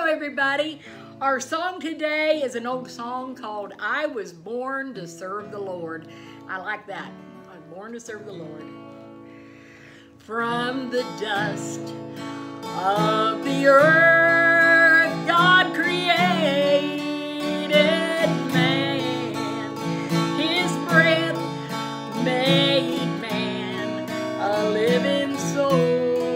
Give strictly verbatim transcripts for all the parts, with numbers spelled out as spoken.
everybody. Our song today is an old song called I Was Born to Serve the Lord. I like that. I was born to serve the Lord. From the dust of the earth, God created man. His breath made man a living soul.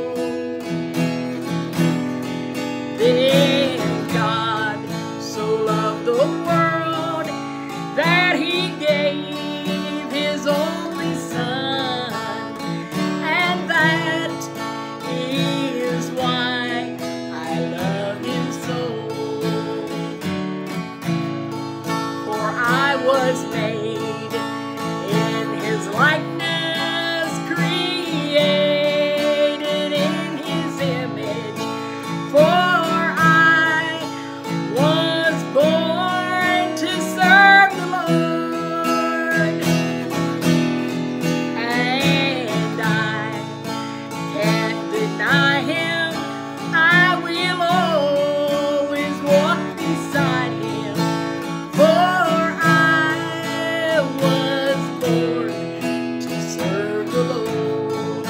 Then God so loved the world that He gave His only Son, and that is why I love Him so. For I was made in His likeness, created in His image. For deny Him, I will always walk beside Him, for I was born to serve the Lord.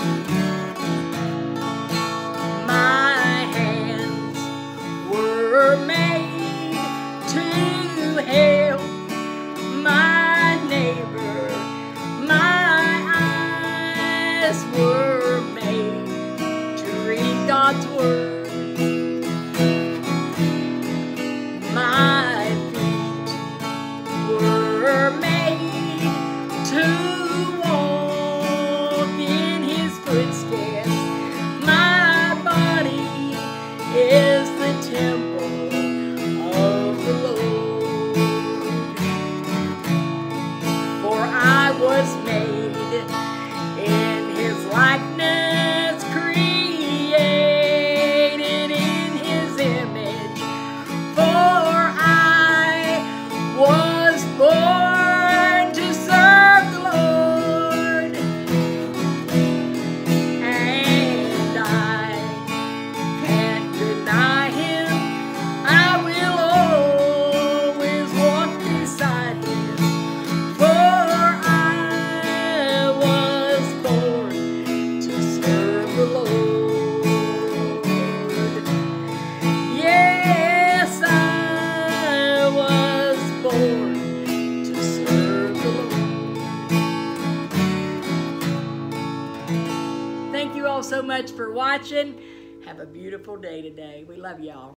My hands were made to help my neighbor, my eyes were made God's word. My feet were made to walk in His footsteps. My body is the temple of the Lord. For I was made in His likeness, was born to serve the Lord, and I can't deny Him. I will always walk beside Him, for I was born to serve the Lord. Yes, I born to serve the Lord. Thank you all so much for watching. Have a beautiful day today. We love y'all.